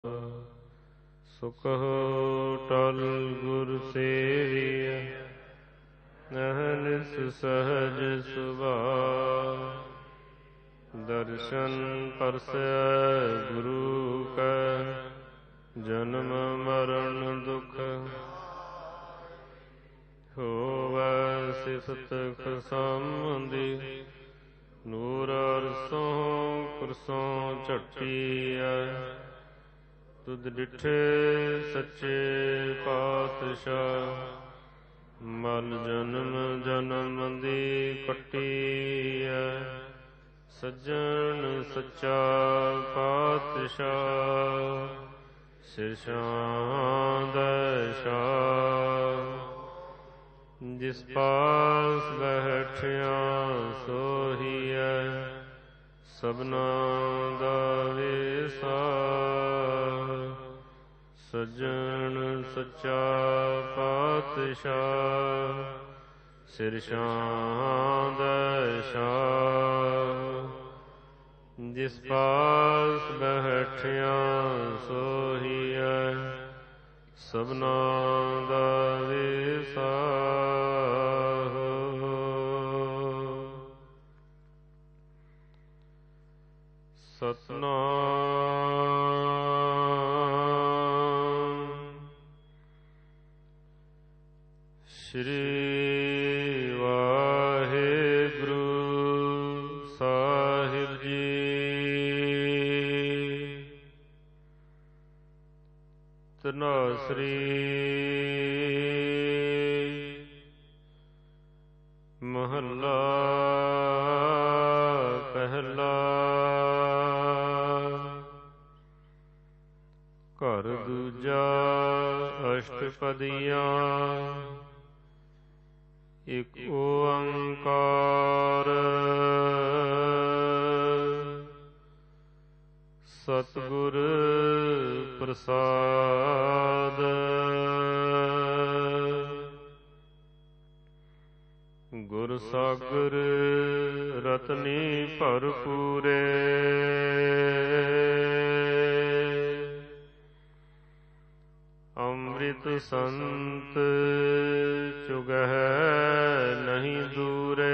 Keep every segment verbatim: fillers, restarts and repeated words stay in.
ਸੁਖਹੁ ਟਲ ਗੁਰ ਸੇਵਿਆ, ਅਹਨਿਸ ਸਹਜ ਸੁਭਾਅ। ਦਰਸ਼ਨ ਪਰਸੈ ਗੁਰੂ ਕੈ, ਜਨਮ ਮਰਨ ਦੁਖ ਹੋਵੈ। ਸਿਫਤ ਖਸਮਦੀ ਨੂਰ ਅਰਸੋਂ ਕੁਰਸੋਂ ਝਟੀਐ। ਤੁਧ ਡਿਠੇ ਸੱਚੇ ਪਾਤਸ਼ਾਹ, ਮਲ ਜਨਮ ਜਨਮ ਦੀ ਕੱਟੀਐ। ਸੱਜਣ ਸੱਚਾ ਪਾਤਸ਼ਾਹ, ਸਿਰਸ਼ਾਂ ਦੈ ਸ਼ਾਹ। ਜਿਸ ਪਾਸ ਬੈਠਿਆ ਸੋਹੀਐ, ਸਭਨਾਂ ਦਾ ਵੇਸਾ। ਸੱਜਣ ਸੱਚਾ ਪਾਤਸ਼ਾਹ, ਸਿਰਸ਼ਾਂ ਦੈ ਸ਼ਾਹ। ਜਿਸ ਪਾਸ ਬੈਠਿਆ ਸੋਹੀਐ, ਸਭਨਾਂ ਦਾ ਵੇਸਾ। ਸਤਿਨਾਮ ਸ਼੍ਰੀ ਵਾਹਿਗੁਰੂ ਸਾਹਿਬ ਜੀ। ਧਨਾਸਰੀ ਮਹੱਲਾ ਪਹਿਲਾ। ਘਰ ਦੂਜਾ ਅਸ਼ਟਪਦੀਆਂ। ਇਕ ਓੰਕਾਰ ਸਤਿਗੁਰ ਪ੍ਰਸਾਦ। ਗੁਰ ਸਾਗਰ ਰਤਨੀ ਭਰਪੂਰੇ। ਅੰਮ੍ਰਿਤ ਸੰਤ ਚੁਗਹਿ ਨਹੀਂ ਦੂਰੇ।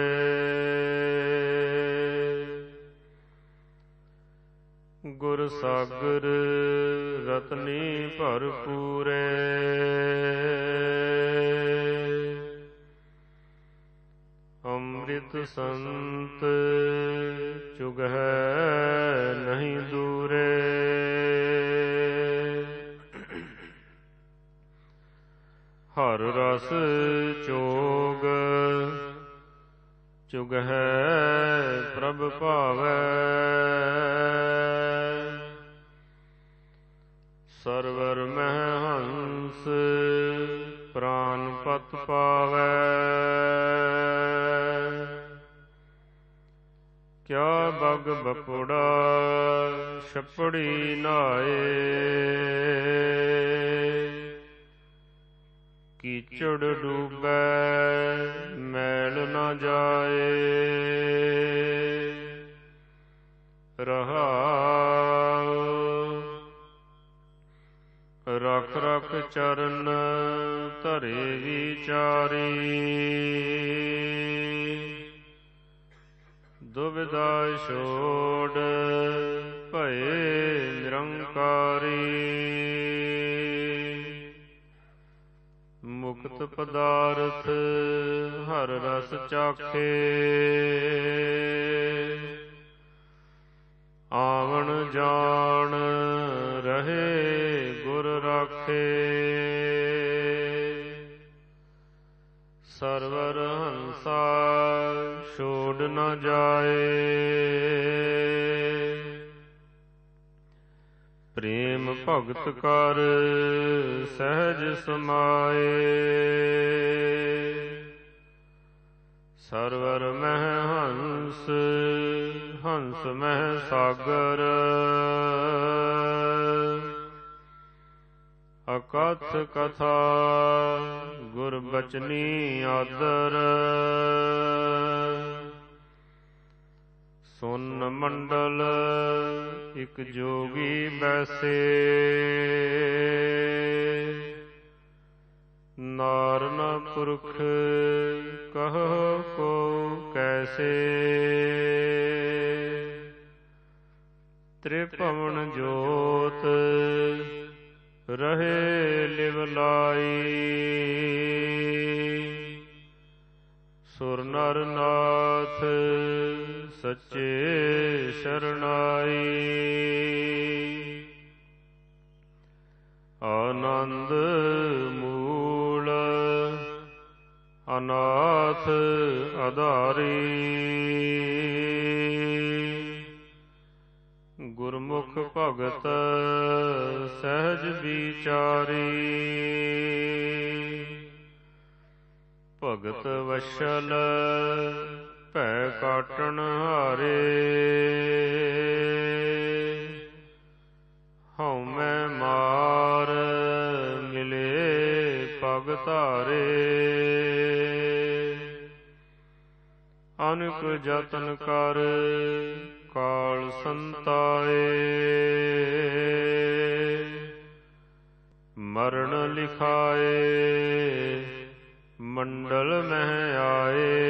ਗੁਰ ਸਾਗਰ ਰਤਨੀ ਭਰਪੂਰੇ। ਅੰਮ੍ਰਿਤ ਸੰਤ ਚੁਗਹਿ ਨਹੀਂ ਦੂਰੇ। ਹਰ ਰਸ ਚੋਗ ਚੁਗਹਿ ਪ੍ਰਭ ਭਾਵੈ। ਸਰਵਰ ਮਹਿ ਹੰਸ ਪ੍ਰਾਨ ਪਤ ਪਾਵੈ। ਕਿਆ ਬਗ ਬਪੁੜਾ ਛਪੜੀ ਨਾਏ। ਕੀਚੜ ਡੂਬੈ ਮੈਲ ਨ ਜਾਏ। ਰਹਾਉ ਰਖ ਰਖ ਚਰਨ ਧਰੇ ਵਿਚਾਰੀ। ਦੁਬਿਧਾ ਛੋੜ ਭਏ ਨਿਰੰਕਾਰੀ। ਮੁਕਤ ਪਦਾਰਥ ਹਰ ਰਸ ਚਾਖੇ। ਆਵਣ ਜਾਣ ਰਹੇ ਗੁਰ ਰਾਖੇ। ਸਰਵਰ ਹੰਸਾ ਛੋੜ ਨ ਜਾਏ। ਪ੍ਰੇਮ ਭਗਤ ਕਰ ਸਹਿਜ ਸਮਾਏ। ਸਰਵਰ ਮਹਿ ਹੰਸ ਹੰਸ ਮਹਿ ਸਾਗਰ। ਅਕਥ ਕਥਾ ਗੁਰ ਬਚਨੀ ਆਦਰ। ਸੁਨ ਮੰਡਲ ਇਕ ਜੋਗੀ ਬੈਸੇ, ਨਾਰਨ ਪੁਰਖ ਕਹੋ ਕੋ ਕੈਸੇ। ਤ੍ਰਿਭਵਨ ਜੋਤ ਰਹੇ ਲਿਵ ਲਾਈ, ਸੁਰ ਨਰ ਨਾਥ ਸੱਚੇ ਸ਼ਰਨਾਈ। ਆਨੰਦ ਮੂਲ ਅਨਾਥ ਆਧਾਰੀ, ਗੁਰਮੁਖ ਭਗਤ ਸਹਿਜ ਵਿਚਾਰੀ। ਭਗਤ ਵਸ਼ਲ ਭੈ ਕਾਟਣ ਹਾਰੇ, ਹਉਮੈ ਮਾਰ ਮਿਲੇ ਪਗ ਧਾਰੇ। ਅਨਕ ਜਤਨ ਕਰ ਕਾਲ ਸੰਤਾਏ, ਮਰਨ ਲਿਖਾਏ ਮੰਡਲ ਮਹਿ ਆਏ।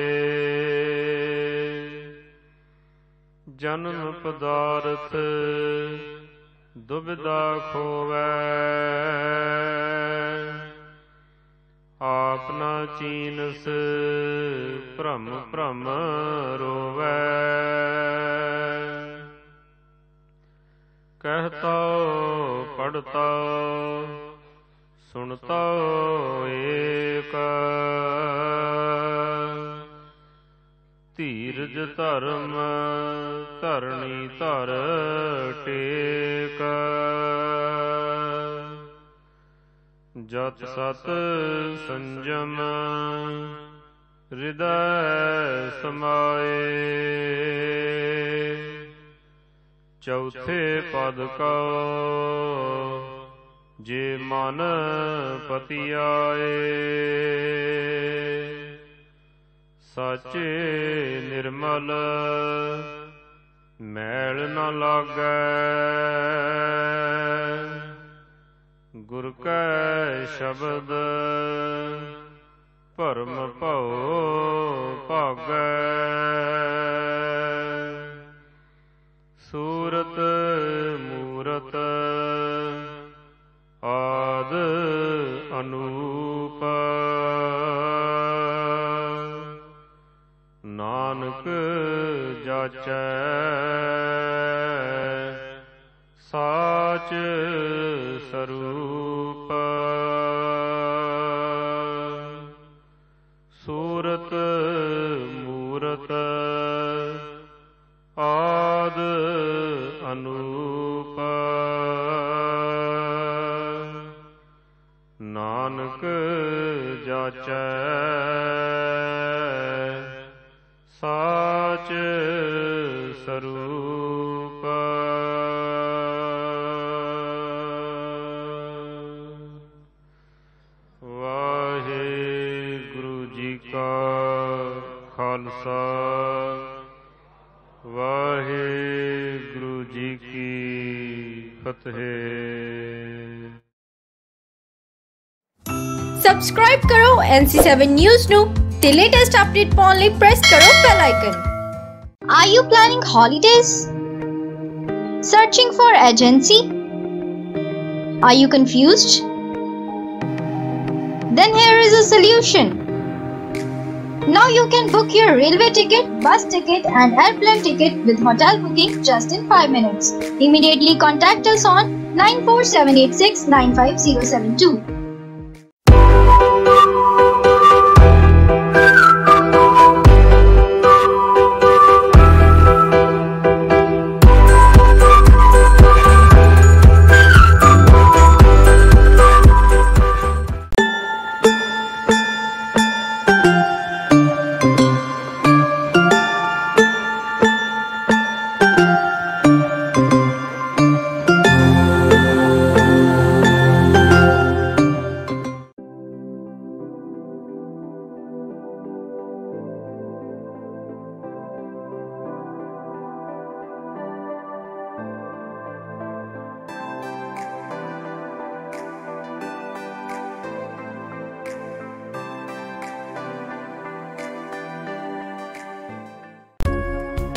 ਜਨਮ ਪਦਾਰਥ ਦੁਬਿਧਾ ਖੋਵੈ, ਆਪ ਨਾ ਚੀਨਸ ਭ੍ਰਮ ਭ੍ਰਮ ਰੋਵੈ। ਕਹਿਤਾ ਪੜਤਾ ਸੁਣਤਾ ਏਕ, ਧੀਰਜ ਧਰਮ ਧਰਣੀ ਧਰ ਟੇਕ। ਜਤ ਸਤ ਸੰਜਮ ਹਿਰਦੈ ਸਮਾਏ, ਚੌਥੇ ਪਦ ਕਉ ਜੇ ਮਨ ਪਤੀ ਆਏ। ਸਾਚੇ ਨਿਰਮਲ ਮੈਲ ਨ ਲਾਗੈ, ਗੁਰ ਕੈ ਸ਼ਬਦ ਭਰਮ ਭਉ ਭਾਗੈ। ਸੂਰਤ ਮੂਰਤ ਆਦ ਅਨੂਪ, ਨਾਨਕ ਜਾਚੈ ਸਾਚ ਸਰੂਪ। ਸੂਰਤ ਮੂਰਤ ਆਦ ਅਨੂਪ, ਨਾਨਕ ਜਾਚੈ ਸਾਚ ਸਰੂਪ। ਵਾਹਿਗੁਰੂ ਜੀ ਕਾ ਖਾਲਸਾ, ਵਾਹਿਗੁਰੂ ਜੀ ਕੀ ਫਤਿਹ। ਸਬਸਕ੍ਰਾਈਬ ਕਰੋ N C seven News ਨੂੰ ਤੇ ਲੇਟੈਸਟ ਅਪਡੇਟ ਪਾਉਣ ਲਈ ਪ੍ਰੈਸ ਕਰੋ bell icon. Are you planning holidays? Searching for agency? Are you confused? Then here is a solution. Now you can book your railway ticket, bus ticket and airplane ticket with hotel booking just in five minutes. Immediately contact us on nine four seven eight six nine five zero seven two.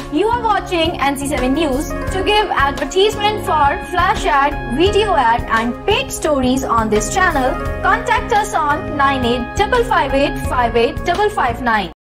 You are watching N C seven News. To give advertisement for flash ad, video ad and paid stories on this channel, contact us on nine eight five five eight five eight five five nine.